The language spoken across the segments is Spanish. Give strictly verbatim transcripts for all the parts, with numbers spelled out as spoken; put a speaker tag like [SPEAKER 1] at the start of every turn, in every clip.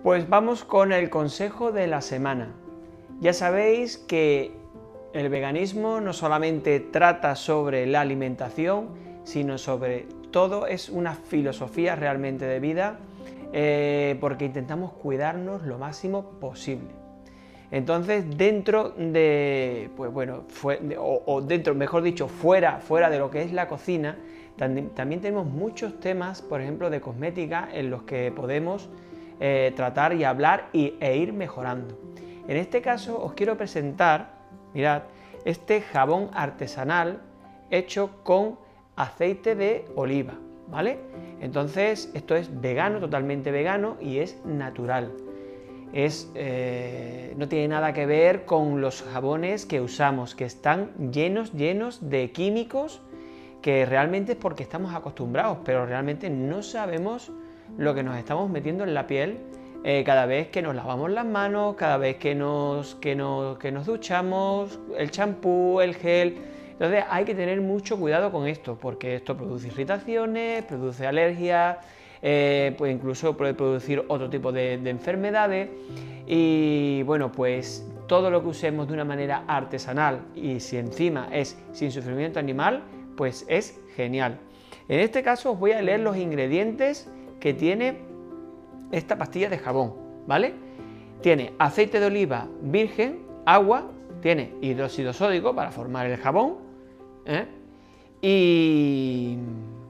[SPEAKER 1] Pues vamos con el consejo de la semana. Ya sabéis que el veganismo no solamente trata sobre la alimentación, sino sobre todo es una filosofía realmente de vida, eh, porque intentamos cuidarnos lo máximo posible. Entonces, dentro de, pues bueno, fue, o, o dentro, mejor dicho, fuera, fuera de lo que es la cocina, también, también tenemos muchos temas, por ejemplo, de cosmética, en los que podemos eh, tratar y hablar y, e ir mejorando. En este caso, os quiero presentar, mirad, este jabón artesanal hecho con aceite de oliva, ¿vale? Entonces, esto es vegano, totalmente vegano, y es natural. Es, eh, no tiene nada que ver con los jabones que usamos, que están llenos, llenos de químicos, que realmente es porque estamos acostumbrados, pero realmente no sabemos lo que nos estamos metiendo en la piel eh, cada vez que nos lavamos las manos, cada vez que nos, que nos, que nos duchamos, el champú, el gel. Entonces hay que tener mucho cuidado con esto, porque esto produce irritaciones, produce alergias, Eh, pues incluso puede producir otro tipo de, de enfermedades. Y bueno, pues todo lo que usemos de una manera artesanal, y si encima es sin sufrimiento animal, pues es genial. En este caso os voy a leer los ingredientes que tiene esta pastilla de jabón, ¿vale? Tiene aceite de oliva virgen, agua, tiene hidróxido sódico para formar el jabón, ¿eh? y...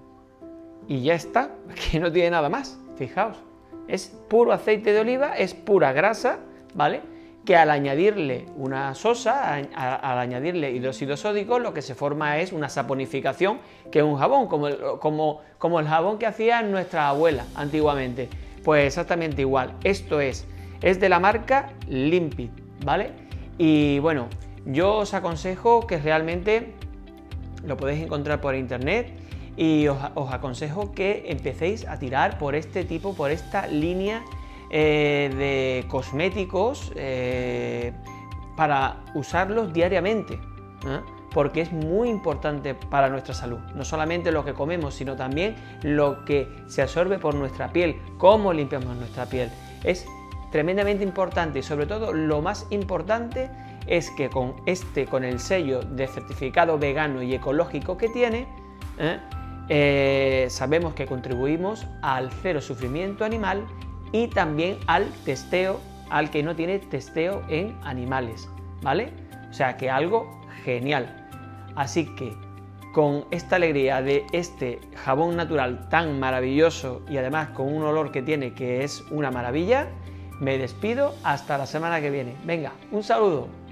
[SPEAKER 1] Y ya está, que no tiene nada más, fijaos. Es puro aceite de oliva, es pura grasa, ¿vale? Que al añadirle una sosa, a, a, al añadirle hidróxido sódico, lo que se forma es una saponificación, que es un jabón, como el, como, como el jabón que hacía nuestra abuela antiguamente. Pues exactamente igual. Esto es, es de la marca Limpid, ¿vale? Y bueno, yo os aconsejo que realmente lo podéis encontrar por internet. Y os, os aconsejo que empecéis a tirar por este tipo, por esta línea eh, de cosméticos eh, para usarlos diariamente, ¿eh? Porque es muy importante para nuestra salud. No solamente lo que comemos, sino también lo que se absorbe por nuestra piel, cómo limpiamos nuestra piel. Es tremendamente importante, y sobre todo lo más importante es que con este, con el sello de certificado vegano y ecológico que tiene, ¿eh? Eh, sabemos que contribuimos al cero sufrimiento animal y también al testeo, al que no tiene testeo en animales, ¿vale? O sea que algo genial. Así que con esta alegría de este jabón natural tan maravilloso y además con un olor que tiene que es una maravilla, me despido hasta la semana que viene. Venga, un saludo.